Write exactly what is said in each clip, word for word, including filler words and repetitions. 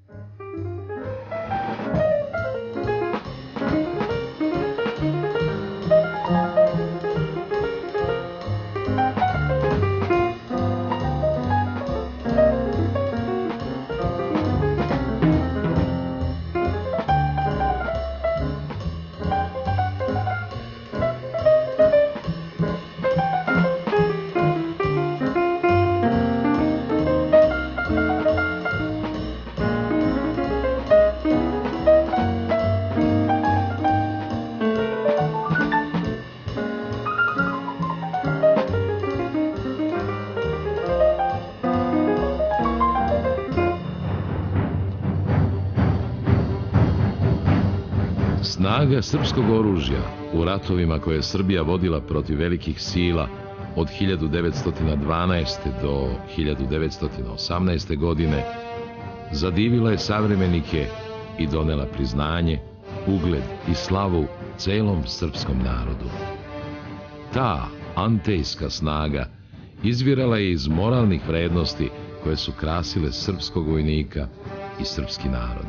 Snaga srpskog oružja u ratovima koje je Srbija vodila protiv velikih sila od hiljadu devetsto dvanaeste. do hiljadu devetsto osamnaeste. godine zadivila je savremenike i donela priznanje, ugled i slavu celom srpskom narodu. Ta antejska snaga izvirala je iz moralnih vrednosti koje su krasile srpskog vojnika i srpski narod.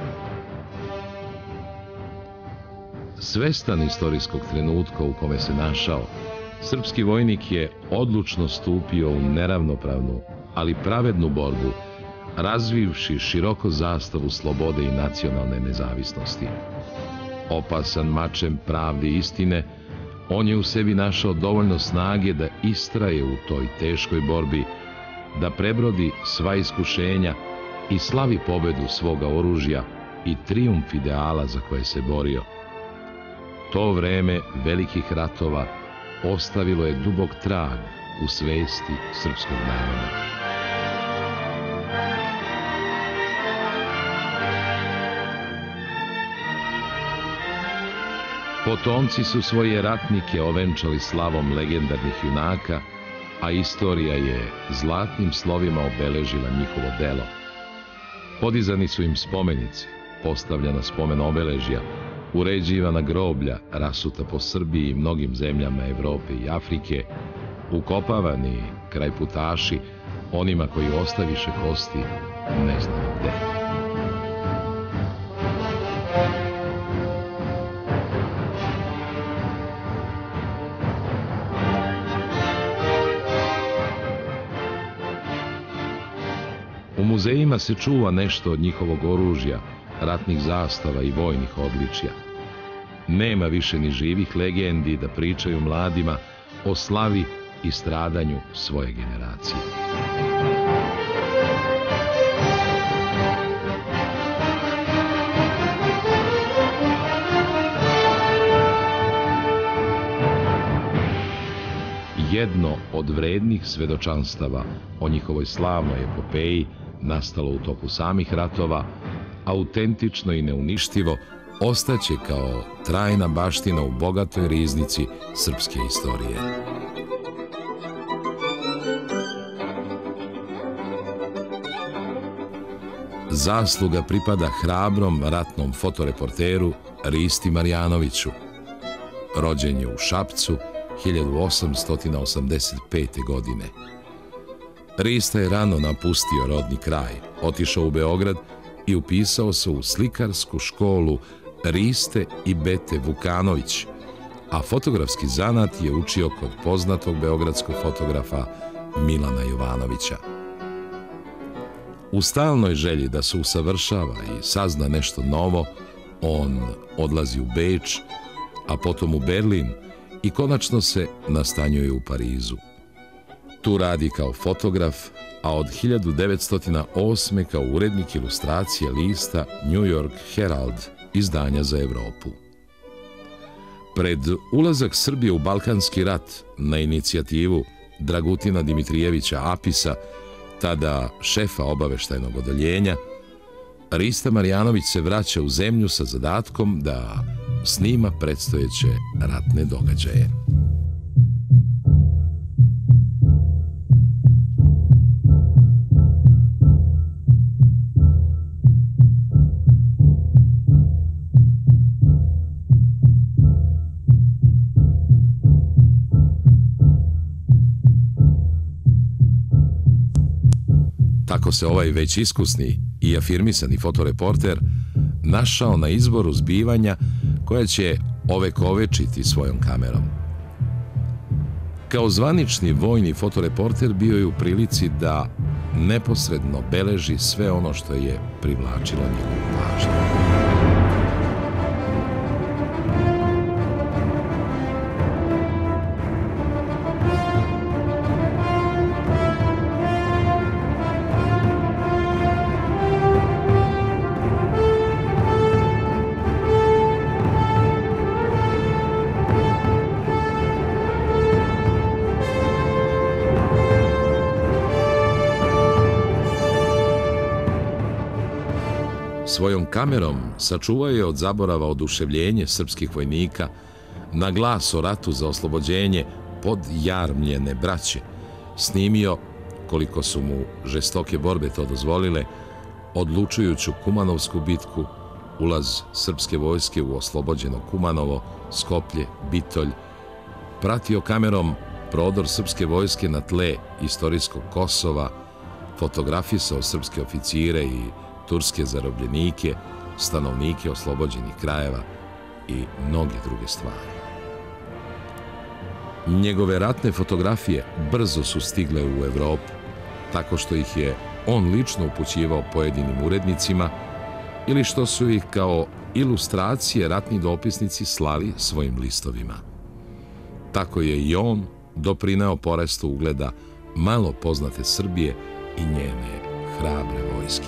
Svestan istorijskog trenutka u kome se našao, srpski vojnik je odlučno stupio u neravnopravnu, ali pravednu borbu, razvivši široko zastavu slobode i nacionalne nezavisnosti. Opasan mačem pravde i istine, on je u sebi našao dovoljno snage da istraje u toj teškoj borbi, da prebrodi sva iskušenja i slavi pobedu svoga oružja i trijumf ideala za koje se borio. To vreme velikih ratova ostavilo je dubok trag u svesti srpskog naroda. Potomci su svoje ratnike ovenčali slavom legendarnih junaka, a istorija je zlatnim slovima obeležila njihovo delo. Podizani su im spomenici, postavljana spomen obeležja, uređivana groblja rasuta po Srbiji i mnogim zemljama Evrope i Afrike, ukopavani krajputaši onima koji ostaviše kosti ne znam gde. U muzejima se čuva nešto od njihovog oružja, ratnih zastava i vojnih odličja. Nema više ni živih legendi da pričaju mladima o slavi i stradanju svoje generacije. Jedno od vrednih svedočanstava o njihovoj slavnoj epopeji nastalo u toku samih ratova, autentično i neuništivo, ostaće kao trajna baština u bogatoj riznici srpske istorije. Zasluga pripada hrabrom ratnom fotoreporteru Risti Marjanoviću. Rođen je u Šapcu hiljadu osamsto osamdeset pete. godine. Rista je rano napustio rodni kraj, otišao u Beograd i upisao se u slikarsku školu Riste i Bete Vukanović, a fotografski zanat je učio kod poznatog beogradskog fotografa Milana Jovanovića. U stalnoj želji da se usavršava i sazna nešto novo, on odlazi u Beč, a potom u Berlin i konačno se nastanjuje u Parizu. Tu radi kao fotograf, a od hiljadu devetsto osme. kao urednik ilustracije lista New York Herald, izdanja za Evropu. Pred ulazak Srbije u Balkanski rat na inicijativu Dragutina Dimitrijevića Apisa, tada šefa obaveštajnog odeljenja, Rista Marjanović se vraća u zemlju sa zadatkom da snima predstojeće ratne događaje. Tako se ovaj već iskusni i afirmisani fotoreporter našao na izboru zbivanja koja će ovekovečiti svojom kamerom. Kao zvanični vojni fotoreporter bio je u prilici da neposredno beleži sve ono što je privlačilo njegovu pažnju. Svojom kamerom sačuvao je od zaborava oduševljenje srpskih vojnika na glas o ratu za oslobođenje podjarmljene braće, snimio, koliko su mu žestoke borbe to dozvolile, odlučujuću Kumanovsku bitku, ulaz srpske vojske u oslobođeno Kumanovo, Skoplje, Bitolj, pratio kamerom prodor srpske vojske na tle istorijskog Kosova, fotografisao srpske oficire i turske zarobljenike, stanovnike oslobođenih krajeva i mnoge druge stvari. Njegove ratne fotografije brzo su stigle u Evropu, tako što ih je on lično upućivao pojedinim urednicima ili što su ih kao ilustracije ratni dopisnici slali svojim listovima. Tako je i on doprineo porastu ugleda malo poznate Srbije i njene hrabre vojske.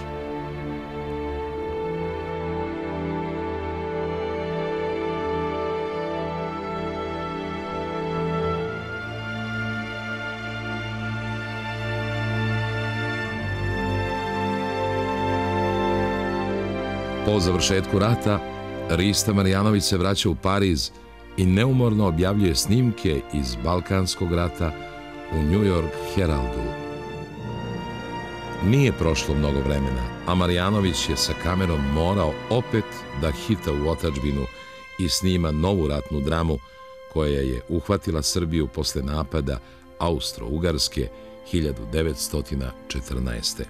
Po završetku rata, Rista Marjanović se vraća u Pariz i neumorno objavljuje snimke iz Balkanskog rata u New York Heraldu. Nije prošlo mnogo vremena, a Marjanović je sa kamerom morao opet da hita u otadžbinu i snima novu ratnu dramu koja je uhvatila Srbiju posle napada Austro-Ugarske hiljadu devetsto četrnaeste.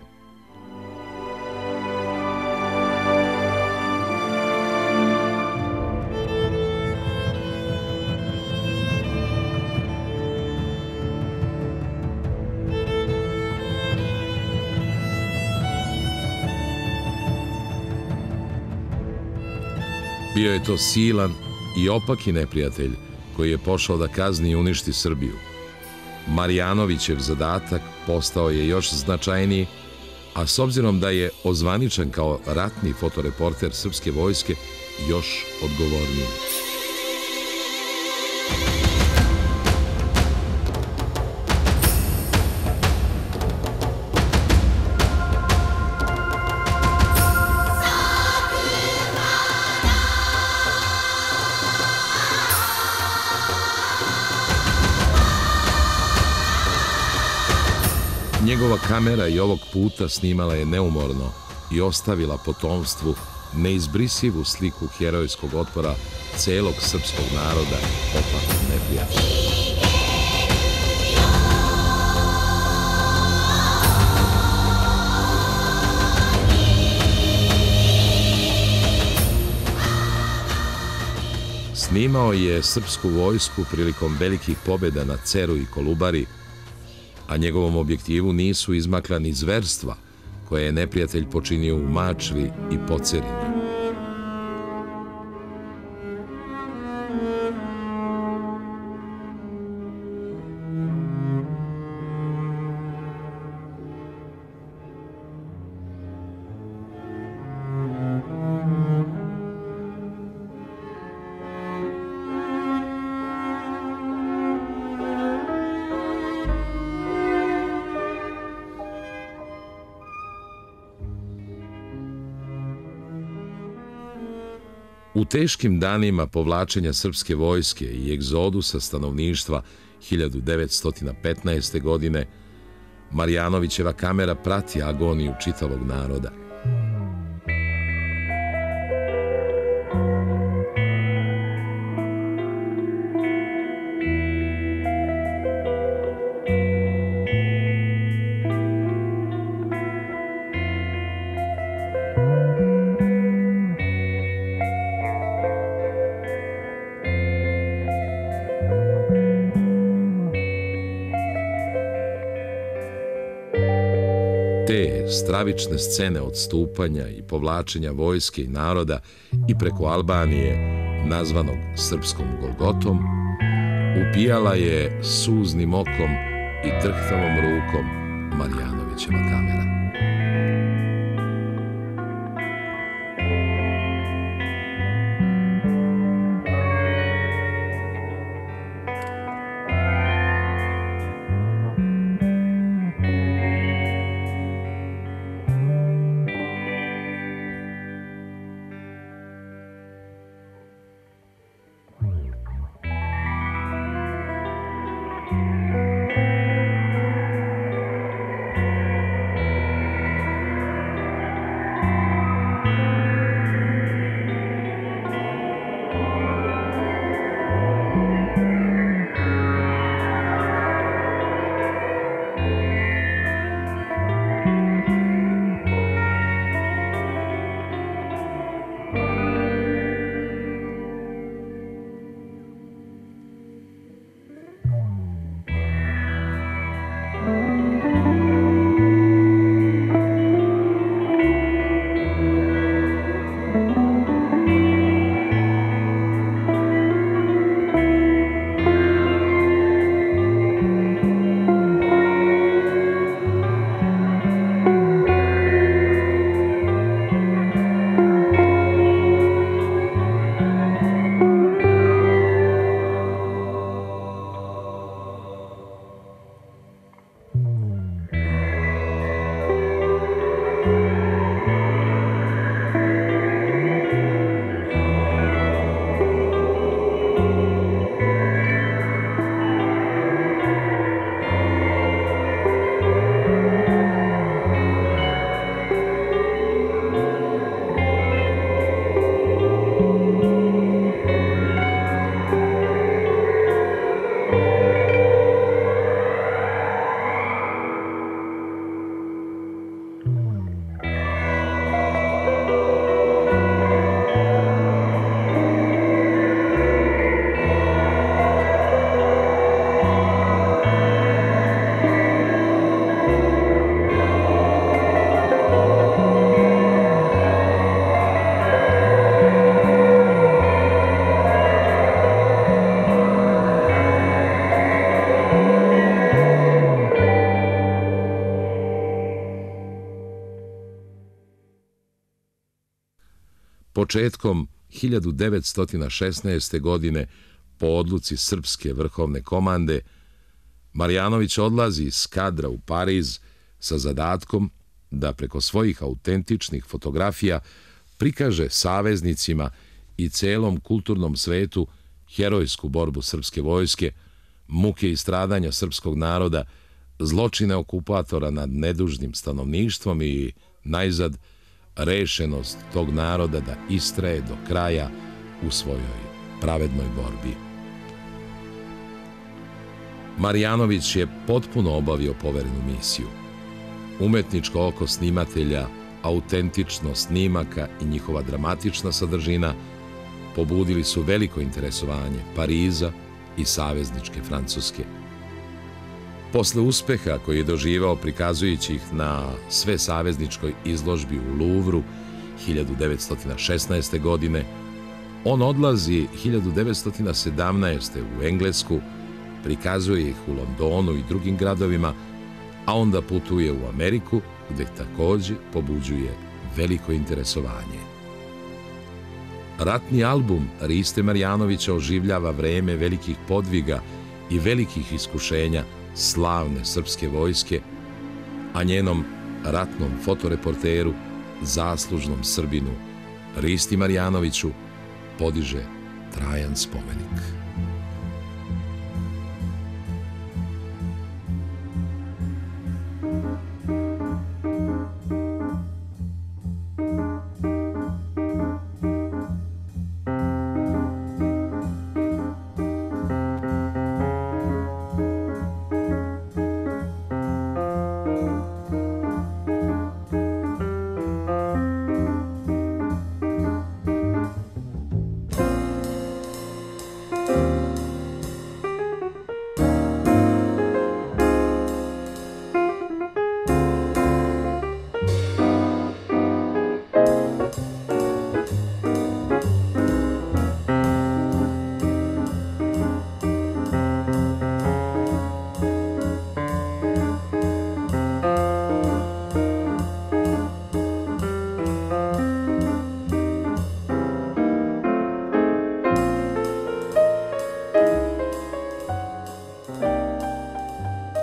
Bio je to silan i opaki neprijatelj koji je pošao da kazni i uništi Srbiju. Marjanovićev zadatak postao je još značajniji, a s obzirom da je ozvaničen kao ratni fotoreporter srpske vojske, još odgovorniji. Njegova kamera i ovog puta snimala je neumorno i ostavila potomstvu neizbrisivu sliku herojskog otpora celog srpskog naroda opakog neprijatelja. Snimao je srpsku vojsku prilikom velikih pobjeda na Ceru i Kolubari, a njegovom objektivu nisu izmakla ni zverstva koje je neprijatelj počinio u Mačvi i Pocerini. U teškim danima povlačenja srpske vojske i egzodusa stanovništva hiljadu devetsto petnaeste. godine, Marjanovićeva kamera prati agoniju čitavog naroda. Te stravične scene odstupanja i povlačenja vojske i naroda i preko Albanije, nazvanog srpskom Golgotom, upijala je suznim okom i drhtavom rukom Marjanovićeva kamera. Početkom hiljadu devetsto šesnaeste. godine, po odluci Srpske vrhovne komande, Marjanović odlazi iz Skadra u Pariz sa zadatkom da preko svojih autentičnih fotografija prikaže saveznicima i celom kulturnom svetu herojsku borbu srpske vojske, muke i stradanja srpskog naroda, zločine okupatora nad nedužnim stanovništvom i, najzad, rešenost tog naroda da istraje do kraja u svojoj pravednoj borbi. Marjanović je potpuno obavio poverenu misiju. Umetničko oko snimatelja, autentičnost snimaka i njihova dramatična sadržina pobudili su veliko interesovanje Pariza i savezničke Francuske. Posle uspeha koji je doživao prikazujući ih na sve savezničkoj izložbi u Luvru hiljadu devetsto šesnaeste. godine, on odlazi hiljadu devetsto sedamnaeste. u Englesku, prikazuje ih u Londonu i drugim gradovima, a onda putuje u Ameriku, gde takođe pobuđuje veliko interesovanje. Ratni album Riste Marjanovića oživljava vreme velikih podviga i velikih iskušenja slavne srpske vojske, a njenom ratnom fotoreporteru, zaslužnom Srbinu Risti Marjanoviću, podiže trajan spomenik. Thank you.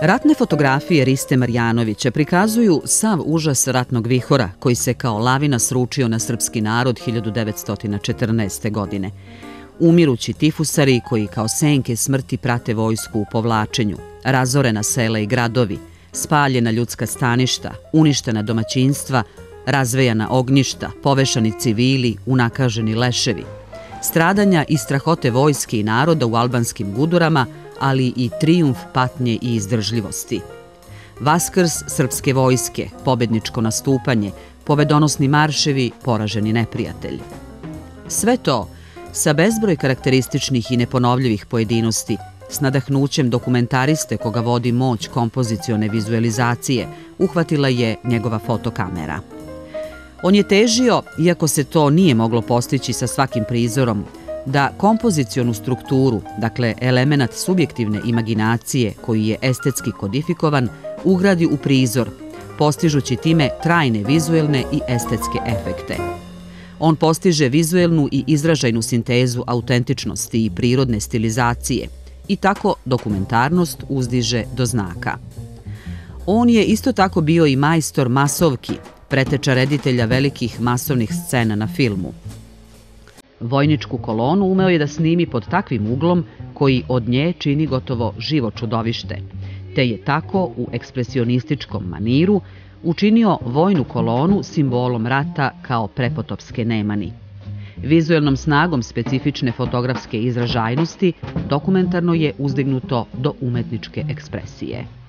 Ratne fotografije Riste Marjanovića prikazuju sav užas ratnog vihora koji se kao lavina sručio na srpski narod hiljadu devetsto četrnaeste. godine. Umirući tifusari koji kao senke smrti prate vojsku u povlačenju, razorena sela i gradovi, spaljena ljudska staništa, uništena domaćinstva, razvejana ognjišta, povešani civili, unakaženi leševi, stradanja i strahote vojske i naroda u albanskim gudurama, ali i trijumf patnje i izdržljivosti. Vaskrs srpske vojske, pobedničko nastupanje, pobedonosni marševi, poraženi neprijatelj. Sve to, sa bezbroj karakterističnih i neponovljivih pojedinosti, s nadahnućem dokumentariste koga vodi moć kompozicione vizualizacije, uhvatila je njegova fotokamera. On je težio, iako se to nije moglo postići sa svakim prizorom, da kompozicionu strukturu, dakle elemenat subjektivne imaginacije koji je estetski kodifikovan, ugradi u prizor, postižući time trajne vizuelne i estetske efekte. On postiže vizuelnu i izražajnu sintezu autentičnosti i prirodne stilizacije i tako dokumentarnost uzdiže do znaka. On je isto tako bio i majstor masovki, preteča reditelja velikih masovnih scena na filmu. Vojničku kolonu umeo je da snimi pod takvim uglom koji od nje čini gotovo živo čudovište, te je tako u ekspresionističkom maniru učinio vojnu kolonu simbolom rata kao prepotopske nemani. Vizuelnom snagom specifične fotografske izražajnosti dokumentarno je uzdignuto do umetničke ekspresije.